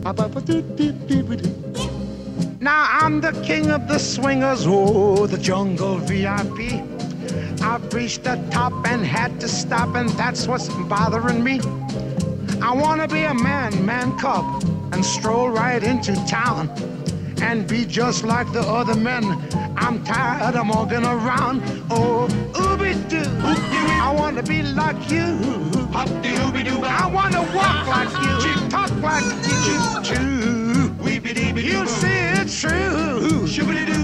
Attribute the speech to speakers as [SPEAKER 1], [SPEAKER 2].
[SPEAKER 1] Now I'm the king of the swingers, oh, the jungle VIP. I've reached the top and had to stop, and that's what's bothering me. I wanna be a man cub, and stroll right into town, and be just like the other men. I'm tired of walking around. Oh, ooby-doo, I wanna be like you. I wanna walk like you, talk like you, too. You see it's true.